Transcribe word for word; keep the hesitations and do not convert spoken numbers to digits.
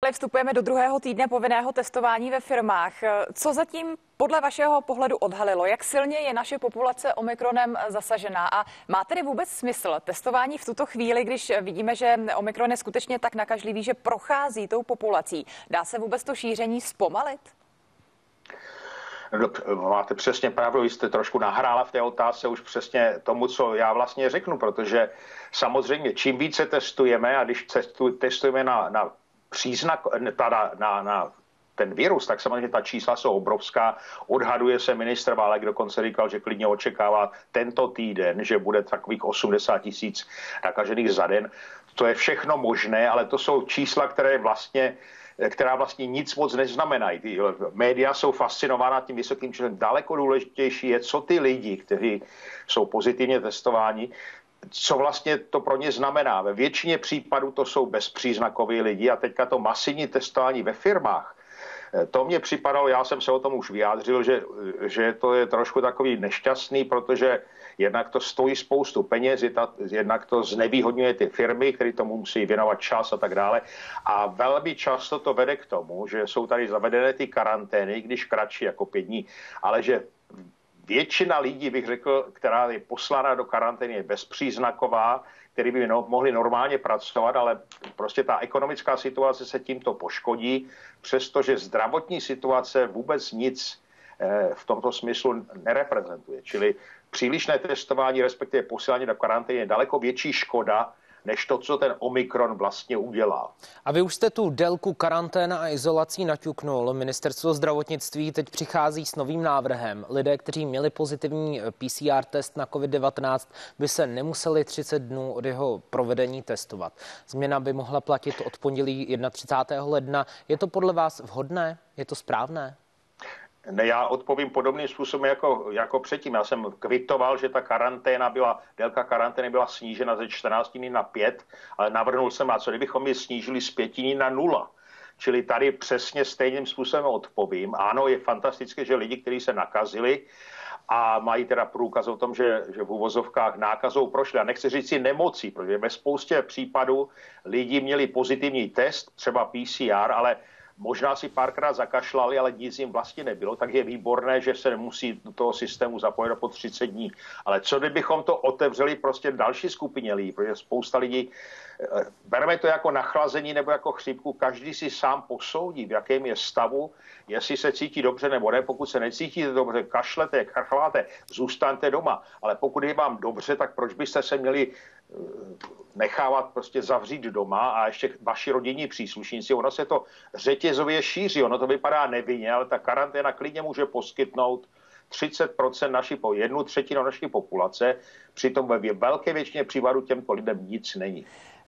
Přátelé, vstupujeme do druhého týdne povinného testování ve firmách. Co zatím podle vašeho pohledu odhalilo? Jak silně je naše populace omikronem zasažená? A má tedy vůbec smysl testování v tuto chvíli, když vidíme, že omikron je skutečně tak nakažlivý, že prochází tou populací? Dá se vůbec to šíření zpomalit? Máte přesně pravdu, vy jste trošku nahrála v té otázce už přesně tomu, co já vlastně řeknu, protože samozřejmě čím více testujeme a když testujeme na, na příznak, na, na, na ten virus, tak samozřejmě ta čísla jsou obrovská. Odhaduje se ministr Válek, dokonce říkal, že klidně očekává tento týden, že bude takových osmdesát tisíc nakažených za den. To je všechno možné, ale to jsou čísla, které vlastně která vlastně nic moc neznamenají. Ty média jsou fascinována tím vysokým číslem. Daleko důležitější je, co ty lidi, kteří jsou pozitivně testováni, co vlastně to pro ně znamená. Ve většině případů to jsou bezpříznakoví lidi a teďka to masivní testování ve firmách, to mně připadalo, já jsem se o tom už vyjádřil, že, že to je trošku takový nešťastný, protože jednak to stojí spoustu peněz, jednak to znevýhodňuje ty firmy, které tomu musí věnovat čas a tak dále. A velmi často to vede k tomu, že jsou tady zavedené ty karantény, když kratší jako pět dní, ale že většina lidí, bych řekl, která je poslána do karantény, je bezpříznaková, který by no, mohli normálně pracovat, ale prostě ta ekonomická situace se tímto poškodí, přestože zdravotní situace vůbec nic eh, v tomto smyslu nereprezentuje. Čili přílišné testování, respektive posílání do karantény je daleko větší škoda, než to, co ten omikron vlastně udělá. A vy už jste tu délku karanténa a izolací naťuknul. Ministerstvo zdravotnictví teď přichází s novým návrhem. Lidé, kteří měli pozitivní P C R test na covid devatenáct, by se nemuseli třicet dnů od jeho provedení testovat. Změna by mohla platit od pondělí třicátého prvního ledna. Je to podle vás vhodné? Je to správné? Ne, já odpovím podobným způsobem jako, jako předtím. Já jsem kvitoval, že ta karanténa byla, délka karantény byla snížena ze čtrnácti dní na pět, ale navrhnul jsem, a co kdybychom ji snížili z pěti dní na nula. Čili tady přesně stejným způsobem odpovím. Ano, je fantastické, že lidi, kteří se nakazili a mají teda průkaz o tom, že, že v uvozovkách nákazou prošli. A nechci říct si nemocí, protože ve spoustě případů lidi měli pozitivní test, třeba P C R, ale možná si párkrát zakašlali, ale nic jim vlastně nebylo, tak je výborné, že se nemusí do toho systému zapojit po třicet dní. Ale co kdybychom to otevřeli prostě další skupině lidí, protože spousta lidí, bereme to jako nachlazení nebo jako chřipku, každý si sám posoudí, v jakém je stavu, jestli se cítí dobře nebo ne. Pokud se necítíte dobře, kašlete, kachláte, zůstaňte doma. Ale pokud je vám dobře, tak proč byste se měli nechávat prostě zavřít doma a ještě vaši rodinní příslušníci, ono se to řetězově šíří, ono to vypadá nevinně, ale ta karanténa klidně může poskytnout třicet procent naší, po jednu třetinu naší populace, přitom ve velké většině případů těmto lidem nic není.